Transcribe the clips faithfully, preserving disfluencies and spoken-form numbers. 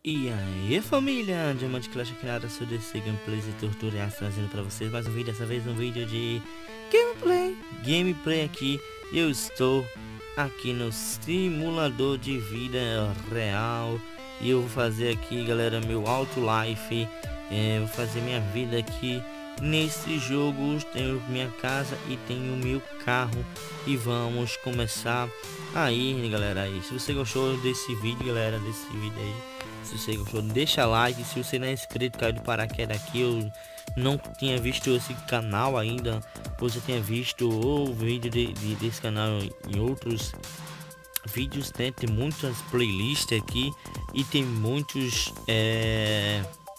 E aí família, Diamante Clash aqui na área, sou desse Gameplays e Tutoriais trazendo pra vocês mais um vídeo, dessa vez um vídeo de gameplay, gameplay aqui. Eu estou aqui no simulador de vida real e eu vou fazer aqui, galera, meu auto life, é, vou fazer minha vida aqui nesse jogo. Tenho minha casa e tenho meu carro e vamos começar aí, galera. Aí, se você gostou desse vídeo, galera, desse vídeo aí, se você gostou, deixa like. Se você não é inscrito, caiu de paraquedas aqui, eu não tinha visto esse canal ainda, ou já tinha visto o vídeo de, de, desse canal em outros vídeos, né? Tem muitas playlists aqui e tem muitos é,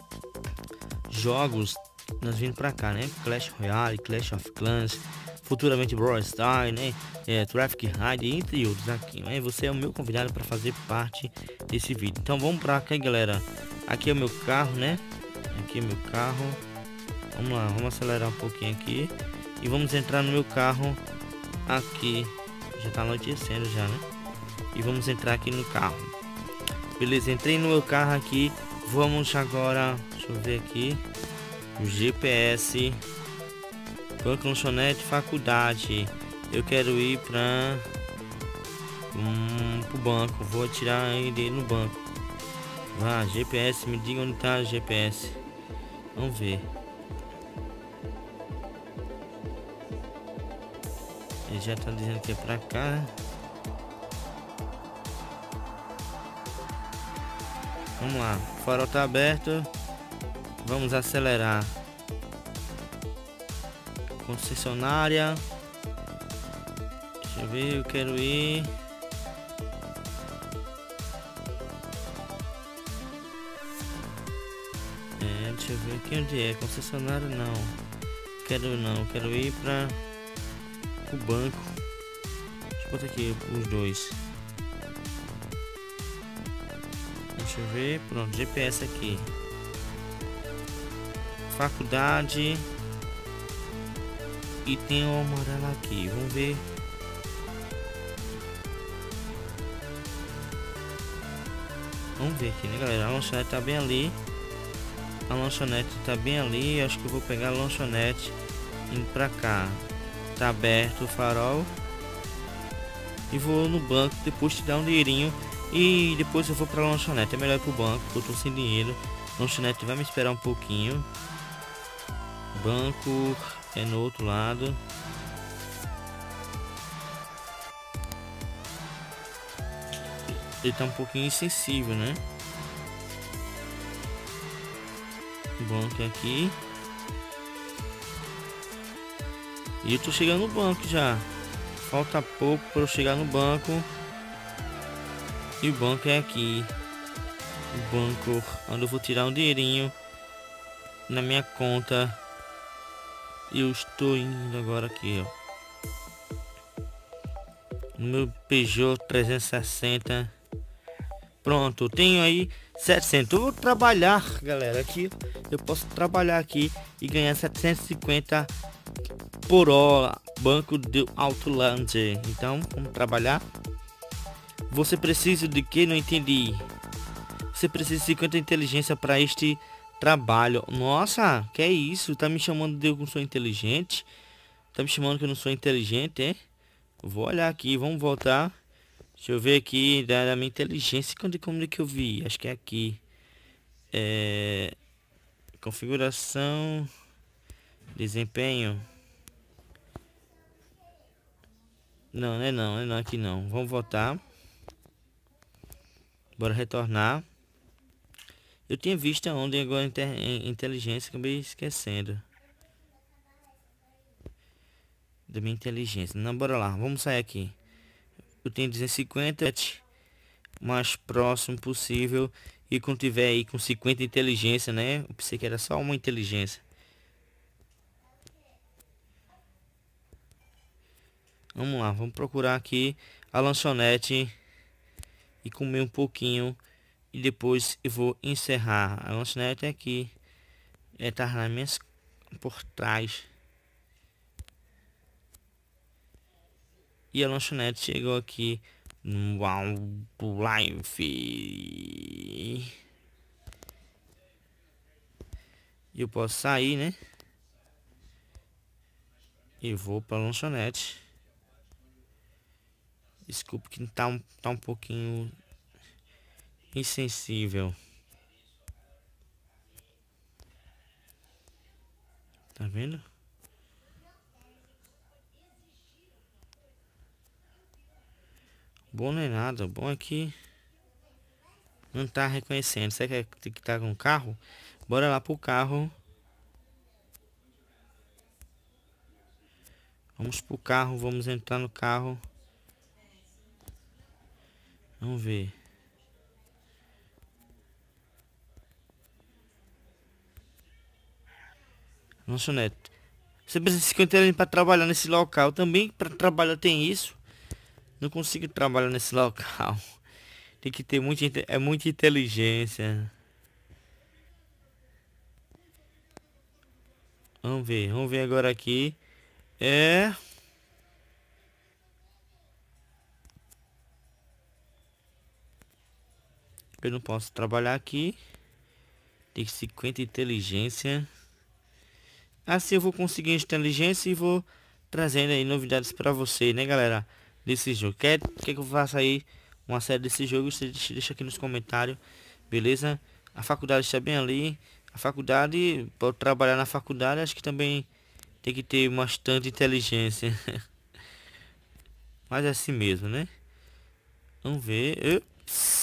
jogos nós vindo pra cá, né? Clash Royale, Clash of Clans, futuramente Brawl Stars, né? É, Traffic Ride, entre outros aqui, né? Você é o meu convidado para fazer parte desse vídeo. Então vamos pra cá, galera. Aqui é o meu carro, né? Aqui é meu carro. Vamos lá, vamos acelerar um pouquinho aqui e vamos entrar no meu carro aqui. Já tá anoitecendo já, né? E vamos entrar aqui no carro. Beleza, entrei no meu carro aqui. Vamos agora, deixa eu ver aqui, o G P S, banco, lanchonete, faculdade. Eu quero ir para um, o banco. Vou tirar ele no banco. Vá, G P S, me diga onde está o G P S. Vamos ver. Ele já está dizendo que é para cá. Vamos lá, o farol tá aberto. Vamos acelerar. Concessionária. Deixa eu ver, eu quero ir. É, deixa eu ver aqui onde é. Concessionária não. Quero não, quero ir para o banco. Deixa eu botar aqui os dois. Deixa eu ver, pronto, G P S aqui. Faculdade. E tem o amarelo aqui, vamos ver. Vamos ver aqui, né, galera? A lanchonete tá bem ali. A lanchonete tá bem ali. Acho que eu vou pegar a lanchonete indo pra cá. Tá aberto o farol. E vou no banco, depois te dar um dinheirinho. E depois eu vou pra lanchonete. É melhor ir pro banco, porque eu tô sem dinheiro. Lanchonete vai me esperar um pouquinho. Banco é no outro lado. Ele tá um pouquinho insensível, né? O banco é aqui. E eu tô chegando no banco já. Falta pouco para eu chegar no banco. E o banco é aqui. O banco onde eu vou tirar um dinheirinho na minha conta. Eu estou indo agora aqui, ó, no meu Peugeot trezentos e sessenta. Pronto, eu tenho aí setecentos. Eu vou trabalhar, galera, aqui. Eu posso trabalhar aqui e ganhar setecentos e cinquenta por hora. Banco do Outland. Então, vamos trabalhar. Você precisa de que? Não entendi. Você precisa de cinquenta inteligência para este trabalho. Nossa, que é isso? Tá me chamando de eu não sou inteligente? Tá me chamando que eu não sou inteligente, é? Vou olhar aqui, vamos voltar. Deixa eu ver aqui da, da minha inteligência. Quando como é que eu vi? Acho que é aqui. É... Configuração. Desempenho. Não, não é não, não é não, aqui não. Vamos voltar. Bora retornar. Eu tinha visto onde agora em inteligência, acabei esquecendo da minha inteligência. Não, bora lá, vamos sair aqui. Eu tenho duzentos e cinquenta, mais próximo possível. E quando tiver aí com cinquenta inteligência, né? Eu pensei que era só uma inteligência. Vamos lá, vamos procurar aqui a lanchonete e comer um pouquinho. E depois eu vou encerrar. A lanchonete é aqui. É, tá nas minhas por trás. E a lanchonete chegou aqui no Live. E eu posso sair, né? E vou pra lanchonete. Desculpa que tá um, tá um pouquinho insensível. Tá vendo? Bom não é nada. O bom é que não tá reconhecendo. Você quer que tá com o carro? Bora lá pro carro. Vamos pro carro. Vamos entrar no carro. Vamos ver. Lanchonete. Você precisa de cinquenta anos para trabalhar nesse local. Também para trabalhar tem isso. Não consigo trabalhar nesse local. Tem que ter muita, é muita inteligência. Vamos ver, vamos ver agora aqui. É. Eu não posso trabalhar aqui. Tem cinquenta inteligência. Assim eu vou conseguir inteligência e vou trazendo aí novidades para você, né, galera? Desse jogo. Quer, quer que eu faça aí uma série desse jogo? Você deixa, deixa aqui nos comentários, beleza? A faculdade está bem ali. A faculdade, para trabalhar na faculdade, acho que também tem que ter bastante inteligência. Mas é assim mesmo, né? Vamos ver. Ups.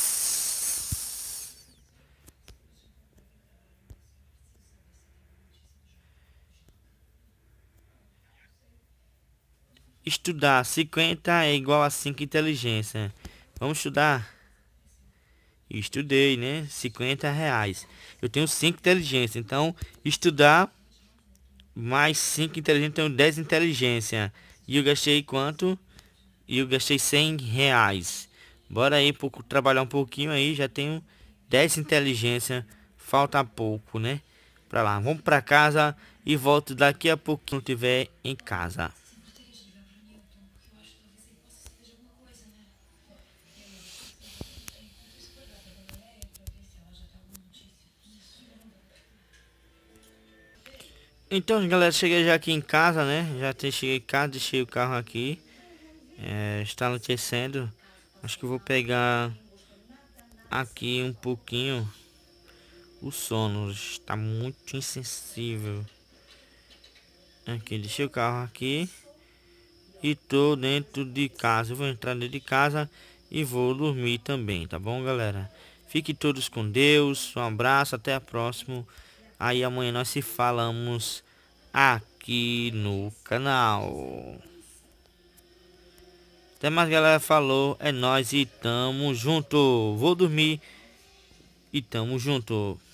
Estudar cinquenta é igual a cinco inteligência. Vamos estudar? Estudei, né? cinquenta reais. Eu tenho cinco inteligência. Então, estudar mais cinco inteligência, eu tenho dez inteligência. E eu gastei quanto? E eu gastei cem reais. Bora aí pouco, trabalhar um pouquinho aí. Já tenho dez inteligência. Falta pouco, né? Pra lá. Vamos pra casa e volto daqui a pouco quando estiver em casa. Então, galera, cheguei já aqui em casa, né? Já te, cheguei em casa, deixei o carro aqui. É, está anoitecendo. Acho que eu vou pegar aqui um pouquinho o sono. Está muito insensível. Aqui, deixei o carro aqui. E tô dentro de casa. Eu vou entrar dentro de casa e vou dormir também, tá bom, galera? Fiquem todos com Deus. Um abraço, até a próxima. Aí amanhã nós se falamos aqui no canal. Até mais, galera. Falou, é nóis e tamo junto. Vou dormir e tamo junto.